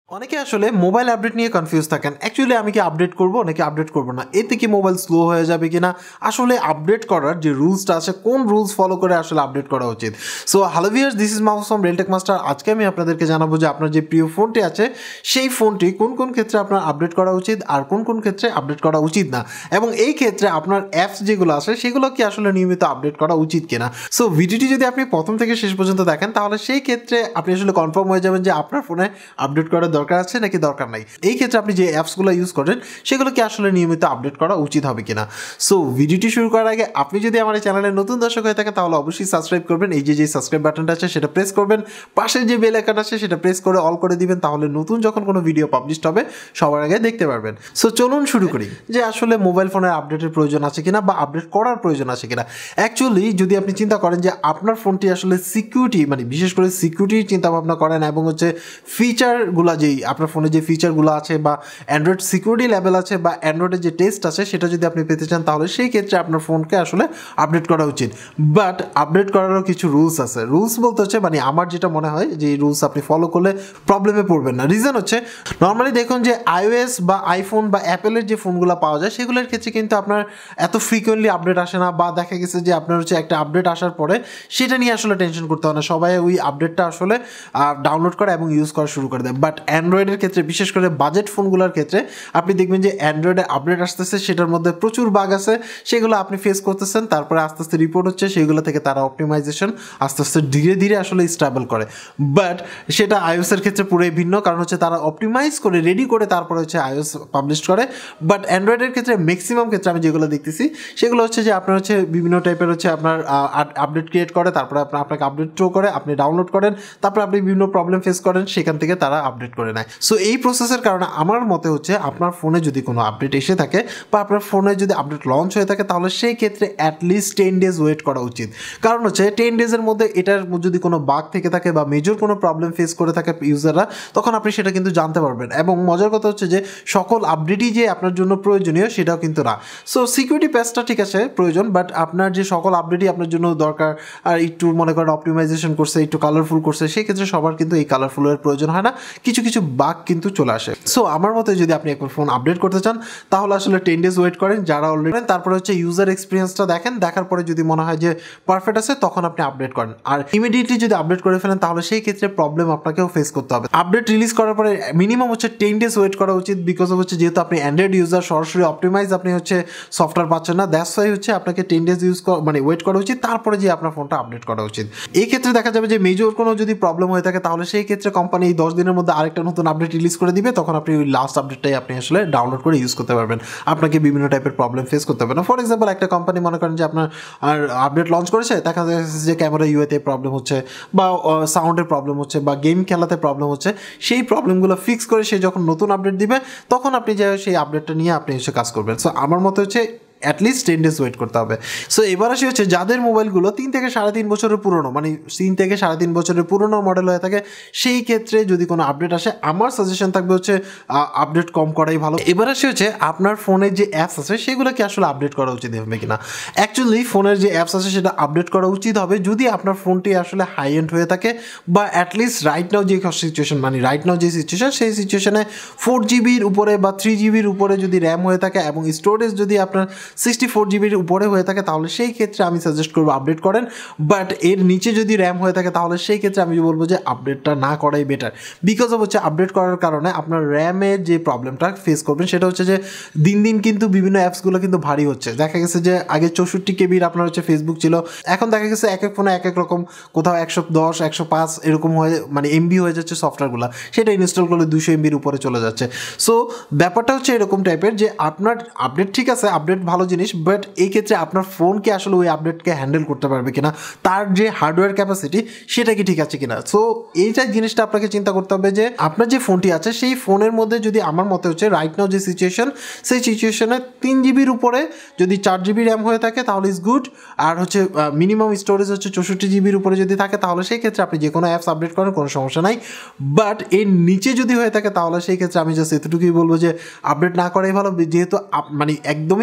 অনেকে আসলে mobile update নিয়ে কনফিউজ থাকেন। অ্যাকচুয়ালি আমি কি আপডেট করব নাকি আপডেট করব না, এতে কি মোবাইল স্লো হয়ে যাবে কিনা, আসলে আপডেট করার যে রুলসটা আছে কোন রুলস ফলো করে আসলে আপডেট করা উচিত। So hello viewers, this is Mahfuz from real tech master. আজকে আমি আপনাদেরকে জানাবো যে আপনার যে প্রিয় ফোনটি আছে সেই ফোনটি কোন কোন ক্ষেত্রে আপনার আপডেট করা উচিত আর কোন কোন ক্ষেত্রে আপডেট করা উচিত না, এবং এই ক্ষেত্রে আপনার অ্যাপস যেগুলো আছে সেগুলো কি আসলে নিয়মিত আপডেট করা উচিত কিনা। সো ভিডিওটি যদি আপনি প্রথম থেকে শেষ পর্যন্ত দেখেন তাহলে সেই ক্ষেত্রে আপনি আসলে কনফার্ম হয়ে যাবেন যে আপনার ফোনে আপডেট করার দরকার আছে নাকি দরকার নাই। এই ক্ষেত্রে আপনি যে অ্যাপসগুলো ইউজ করেন সেগুলো কি আসলে নিয়মিত আপডেট করা উচিত হবে কিনা। সো ভিডিওটি শুরু করার আগে আপনি যদি আমার এই চ্যানেলে নতুন দর্শক হয়ে থাকেন তাহলে অবশ্যই সাবস্ক্রাইব করবেন। এই যে সাবস্ক্রাইব বাটনটা আছে সেটা প্রেস করবেন, পাশে যে বেল আইকন আছে সেটা প্রেস করে অল করে দিবেন, তাহলে নতুন যখন কোনো ভিডিও পাবলিশ হবে সবার আগে দেখতে পারবেন। সো চলুন শুরু করি যে আসলে মোবাইল ফোনের আপডেটের প্রয়োজন আছে কিনা বা আপডেট করার প্রয়োজন আছে কিনা। অ্যাকচুয়ালি যদি আপনি চিন্তা করেন যে আপনার ফোনটি আসলে সিকিউরিটি মানে বিশেষ করে সিকিউরিটির চিন্তা ভাবনা করেন এবং হচ্ছে ফিচারগুলো যেই আপনার ফোনে যে ফিচারগুলো আছে বা অ্যান্ড্রয়েড সিকিউরিটি লেভেল আছে বা অ্যান্ড্রয়েডের যে টেস্ট আছে সেটা যদি আপনি পেতে চান তাহলে সেই ক্ষেত্রে আপনার ফোনকে আসলে আপডেট করা উচিত। বাট আপডেট করারও কিছু রুলস আছে। রুলস বলতে হচ্ছে মানে আমার যেটা মনে হয় যে এই রুলস আপনি ফলো করলে প্রবলেমে পড়বেন না। রিজন হচ্ছে নর্মালি দেখুন যে iOS বা আইফোন বা অ্যাপেলের যে ফোনগুলো পাওয়া যায় সেগুলোর ক্ষেত্রে কিন্তু আপনার এত ফ্রিকোয়েন্টলি আপডেট আসে না, বা দেখা গেছে যে আপনার হচ্ছে একটা আপডেট আসার পরে সেটা নিয়ে আসলে টেনশন করতে হয় না, সবাই ওই আপডেটটা আসলে ডাউনলোড করে এবং ইউজ করা শুরু করে দেয়। বাট অ্যান্ড্রয়েডের ক্ষেত্রে বিশেষ করে বাজেট ফোনগুলোর ক্ষেত্রে আপনি দেখবেন যে অ্যান্ড্রয়েডে আপডেট আসতেছে, সেটার মধ্যে প্রচুর বাগ আছে, সেগুলো আপনি ফেস করতেছেন, তারপরে আস্তে আস্তে রিপোর্ট হচ্ছে, সেগুলো থেকে তারা অপটিমাইজেশন আস্তে আস্তে ধীরে ধীরে আসলে স্টেবল করে। বাট সেটা আইওএসের ক্ষেত্রে পুরোই ভিন্ন, কারণ হচ্ছে তারা অপটিমাইজ করে রেডি করে তারপরে হচ্ছে আইওএস পাবলিশ করে। বাট অ্যান্ড্রয়েডের ক্ষেত্রে ম্যাক্সিমাম ক্ষেত্রে আমি যেগুলো দেখতেছি সেগুলো হচ্ছে যে আপনার হচ্ছে বিভিন্ন টাইপের হচ্ছে আপনার আপডেট ক্রিয়েট করে, তারপরে আপনাকে আপডেট থ্রো করে, আপনি ডাউনলোড করেন, তারপরে আপনি বিভিন্ন প্রবলেম ফেস করেন, সেখান থেকে তারা আপডেট করে নেয়। সো এই প্রসেসের কারণে আমার মতে হচ্ছে আপনার ফোনে যদি কোনো আপডেট এসে থাকে বা আপনার ফোনে যদি আপডেট লঞ্চ হয়ে থাকে তাহলে সেই ক্ষেত্রে অ্যাটলিস্ট 10 ডেজ ওয়েট করা উচিত। কারণ হচ্ছে 10 ডেজের মধ্যে এটার যদি কোনো বাগ থেকে থাকে বা মেজর কোনো প্রবলেম ফেস করে থাকে ইউজাররা, তখন আপনি সেটা কিন্তু জানতে পারবেন। এবং মজার কথা হচ্ছে যে সকল আপডেটই যে আপনার জন্য প্রয়োজনীয় সেটাও কিন্তু না। সো সিকিউরিটি প্যাচটা ঠিক আছে প্রয়োজন, বাট আপনার যে সকল আপডেটই আপনার জন্য দরকার আর একটু মনে করেন অপটিমাইজেশন করছে, একটু কালারফুল করছে, সেক্ষেত্রে সবার কিন্তু এই কালারফুলের প্রয়োজন হয় না, কিছু কিছু বাগ কিন্তু চলে আসে। সো আমার মতে যদি আপনি একবার ফোন আপডেট করতে চান তাহলে আসলে 10 ডেজ ওয়েট করেন, যারা অলরেডি তারপরে হচ্ছে ইউজার এক্সপিরিয়েন্সটা দেখেন, দেখার পরে যদি মনে হয় যে পারফেক্ট আছে তখন আপনি আপডেট করেন। আর ইমিডিয়েটলি যদি আপডেট করে ফেলেন তাহলে সেই ক্ষেত্রে প্রবলেম আপনাকেও ফেস করতে হবে। আপডেট রিলিজ করার পরে মিনিমাম হচ্ছে 10 ডেজ ওয়েট করা উচিত, বিকজ অফ হচ্ছে যেহেতু আপনি অ্যান্ড্রয়েড ইউজার, সরাসরি অপটিমাইজ আপনি হচ্ছে সফটওয়্যার পাচ্ছেন না, দ্যাটস ওয়াই হচ্ছে আপনাকে 10 ডেজ মানে ওয়েট করা উচিত, তারপরে যে আপনার ফোনটা আপডেট করা উচিত। এই ক্ষেত্রে দেখা যাবে যে মেজর কোনো যদি প্রবলেম হয়ে থাকে তাহলে সেই ক্ষেত্রে কোম্পানি এই 10 দিনের মধ্যে আরেকটা নতুন আপডেট রিলিজ করে দিবে, তখন আপনি ওই লাস্ট আপডেটটাই আপনি আসলে ডাউনলোড করে ইউজ করতে পারবেন, আপনাকে বিভিন্ন টাইপের প্রবলেম ফেস করতে হবে না। ফর এক্সাম্পল একটা কোম্পানি মনে করেন যে আপনার আর আপডেট লঞ্চ করেছে, দেখা যাচ্ছে যে ক্যামেরা ইউএতে প্রবলেম হচ্ছে বা সাউন্ডের প্রবলেম হচ্ছে বা গেম খেলাতে প্রবলেম হচ্ছে, সেই প্রবলেমগুলো ফিক্স করে সে যখন নতুন আপডেট দিবে তখন আপনি যে সেই আপডেটটা নিয়ে আপনি এসে কাজ করবেন। সো আমার মতে হচ্ছে অ্যাটলিস্ট 10 ডেজ ওয়েট করতে হবে। সো এবার আসি হচ্ছে যাদের মোবাইলগুলো 3 থেকে 3.5 বছরের পুরনো, মানে 3 থেকে 3.5 বছরের পুরনো মডেল হয়ে থাকে, সেই ক্ষেত্রে যদি কোনো আপডেট আসে আমার সাজেশন থাকবে হচ্ছে আপডেট কম করাই ভালো। এবার আসি হচ্ছে আপনার ফোনের যে অ্যাপস আছে সেগুলো কি আসলে আপডেট করা উচিত হবে কিনা। অ্যাকচুয়ালি ফোনের যে অ্যাপস আছে সেটা আপডেট করা উচিত হবে যদি আপনার ফোনটি আসলে হাই এন্ড হয়ে থাকে, বা অ্যাটলিস্ট রাইট নাও যে সিচুয়েশন, মানে রাইট নাও যে সিচুয়েশন সেই সিচুয়েশনে 4GB উপরে বা 3GB উপরে যদি র্যাম হয়ে থাকে এবং স্টোরেজ যদি আপনার 64GB উপরে হয়ে থাকে তাহলে সেই ক্ষেত্রে আমি সাজেস্ট করবো আপডেট করেন। বাট এর নিচে যদি র্যাম হয়ে থাকে তাহলে সেই ক্ষেত্রে আমি বলবো যে আপডেটটা না করাই বেটার, বিকজ অফ হচ্ছে আপডেট করার কারণে আপনার র্যামের যে প্রবলেমটা ফেস করবেন সেটা হচ্ছে যে দিন দিন কিন্তু বিভিন্ন অ্যাপসগুলো কিন্তু ভারী হচ্ছে। দেখা গেছে যে আগে 64KB আপনার হচ্ছে ফেসবুক ছিল, এখন দেখা গেছে এক এক ফোনে এক এক রকম, কোথাও 110 105 এরকম হয়ে মানে এমবি হয়ে যাচ্ছে সফটওয়্যারগুলো, সেটা ইনস্টল করলে 200 MBর উপরে চলে যাচ্ছে। সো ব্যাপারটা হচ্ছে এরকম টাইপের যে আপনার আপডেট ঠিক আছে, আপডেট ভালো জিনিস, বাট এই ক্ষেত্রে আপনার ফোনকে আসলে ওই আপডেটকে হ্যান্ডেল করতে পারবে কিনা, তার যে হার্ডওয়্যার ক্যাপাসিটি সেটা কি ঠিক আছে কিনা। সো এইটা জিনিসটা আপনাকে চিন্তা করতে হবে যে আপনার যে ফোনটি আছে সেই ফোনের মধ্যে যদি আমার মতে হচ্ছে রাইট নাও যে সিচুয়েশন সেই সিচুয়েশনে 3GBর উপরে যদি 4GB র্যাম হয়ে থাকে তাহলে ইজ গুড, আর হচ্ছে মিনিমাম স্টোরেজ হচ্ছে 64GBর উপরে যদি থাকে তাহলে সেই ক্ষেত্রে আপনি যে কোনো অ্যাপস আপডেট করেন, কোনো সমস্যা নাই। বাট এর নিচে যদি হয়ে থাকে তাহলে সেই ক্ষেত্রে আমি জাস্ট এতটুকুই বলবো যে আপডেট না করাই ভালো, যেহেতু মানে একদমই প্রয়োজন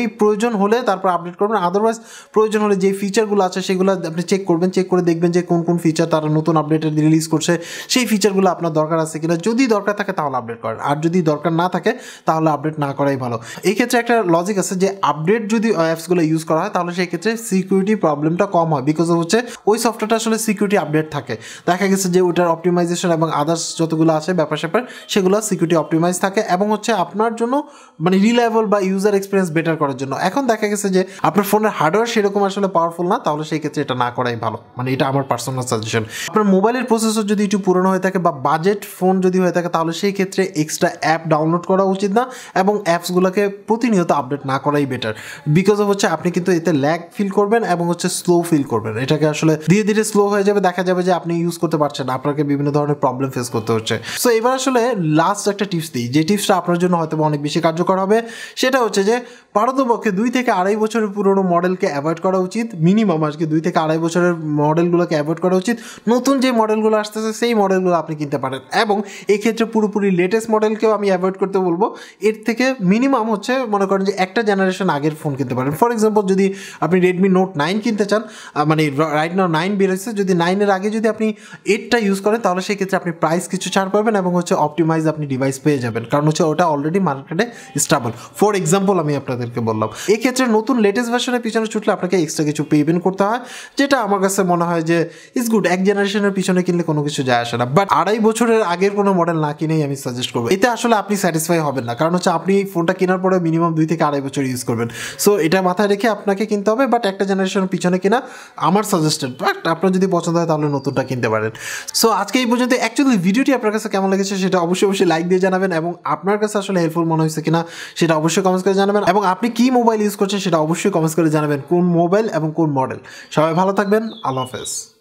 প্রয়োজন হলে তারপর আপডেট করবেন, আদারওয়াইজ প্রয়োজন হলে যে ফিচারগুলো আছে সেগুলো আপনি চেক করবেন, চেক করে দেখবেন যে কোন কোন ফিচার তারা নতুন আপডেটে রিলিজ করছে, সেই ফিচারগুলো আপনার দরকার আছে কিনা। যদি দরকার থাকে তাহলে আপডেট করেন, আর যদি দরকার না থাকে তাহলে আপডেট না করাই ভালো। এই ক্ষেত্রে একটা লজিক আছে যে আপডেট যদি অ্যাপসগুলো ইউজ করা হয় তাহলে সেই ক্ষেত্রে সিকিউরিটি প্রবলেমটা কম হয়, বিকজ হচ্ছে ওই সফটওয়্যারটা আসলে সিকিউরিটি আপডেট থাকে। দেখা গেছে যে ওটার অপটিমাইজেশন এবং আদার্স যতগুলো আছে ব্যাপার স্যাপার সেগুলো সিকিউরিটি অপটিমাইজ থাকে এবং হচ্ছে আপনার জন্য মানে রিলায়েবল বা ইউজার এক্সপিরিয়েন্স বেটার করার জন্য। এখন দেখা গেছে যে আপনার ফোনের হার্ডওয়্যার সেরকম আসলে পাওয়ারফুল না, তাহলে সেই ক্ষেত্রে এটা না করাই ভালো, মানে এটা আমার পার্সোনাল সাজেশন। আপনার মোবাইলের প্রসেসর যদি একটু পুরনো হয়ে থাকে বা বাজেট ফোন যদি হয়ে থাকে তাহলে সেই ক্ষেত্রে এক্সট্রা অ্যাপ ডাউনলোড করা উচিত না এবং অ্যাপসগুলোকে প্রতিনিয়ত আপডেট না করাই বেটার, বিকজ অফ হচ্ছে আপনি কিন্তু এতে ল্যাগ ফিল করবেন এবং হচ্ছে স্লো ফিল করবেন। এটাকে আসলে ধীরে ধীরে স্লো হয়ে যাবে, দেখা যাবে যে আপনি ইউজ করতে পারছেন না, আপনাকে বিভিন্ন ধরনের প্রবলেম ফেস করতে হচ্ছে। সো এবার আসলে লাস্ট একটা টিপস দিই, যে টিপসটা আপনার জন্য হয়তো অনেক বেশি কার্যকর হবে। সেটা হচ্ছে যে পারতপক্ষে 2 থেকে 2.5 বছরের পুরনো মডেলকে অ্যাভয়েড করা উচিত, মিনিমাম আজকে 2 থেকে 2.5 বছরের মডেলগুলোকে অ্যাভয়েড করা উচিত। নতুন যে মডেলগুলো আসতেছে সেই মডেলগুলো আপনি কিনতে পারেন এবং এই ক্ষেত্রে পুরোপুরি লেটেস্ট মডেলকেও আমি অ্যাভয়েড করতে বলবো। এর থেকে মিনিমাম হচ্ছে মনে করেন যে একটা জেনারেশন আগের ফোন কিনতে পারেন। ফর এক্সাম্পল যদি আপনি রেডমি নোট 9 কিনতে চান, মানে রাইট নাও 9 বেরোচ্ছে, যদি 9-এর আগে যদি আপনি 8টা ইউজ করেন তাহলে সেই ক্ষেত্রে আপনি প্রাইস কিছু ছাড় পাবেন এবং হচ্ছে অপটিমাইজ আপনি ডিভাইস পেয়ে যাবেন, কারণ হচ্ছে ওটা অলরেডি মার্কেটে স্টেবল। ফর এক্সাম্পল আমি আপনাদেরকে বললাম। এই ক্ষেত্রে নতুন লেটেস্ট ভার্সনের পিছনে ছুটলে আপনাকে এক্সট্রা কিছু পেমেন্ট করতে হয়, যেটা আমার কাছে মনে হয় যে ইটস গুড। এক জেনারেশনের পিছনে কিনলে কোনো কিছু যায় আসে না, বাট 2.5 বছরের আগের কোনো মডেল না কিনেই আমি সাজেস্ট করবো। এতে আসলে আপনি স্যাটিসফাই হবেন না, কারণ হচ্ছে আপনি ফোনটা কেনার পরে মিনিমাম 2 থেকে 2.5 বছর ইউজ করবেন। সো এটা মাথায় রেখে আপনাকে কিনতে হবে, বাট একটা জেনারেশনের পিছনে কিনা আমার সাজেস্টেড, বাট আপনার যদি পছন্দ হয় তাহলে নতুনটা কিনতে পারেন। সো আজকে এই পর্যন্ত। অ্যাকচুয়ালি ভিডিওটি আপনার কাছে কেমন লেগেছে সেটা অবশ্যই লাইক দিয়ে জানাবেন এবং আপনার কাছে আসলে হেল্পফুল মনে হয়েছে কিনা সেটা অবশ্যই কমেন্টস করে জানাবেন এবং আপনি কি মোবাইল ইউজ করছেন সেটা অবশ্যই কমেন্টস করে জানাবেন, কোন মোবাইল এবং কোন মডেল। সবাই ভালো থাকবেন, আল্লাহ হাফেজ।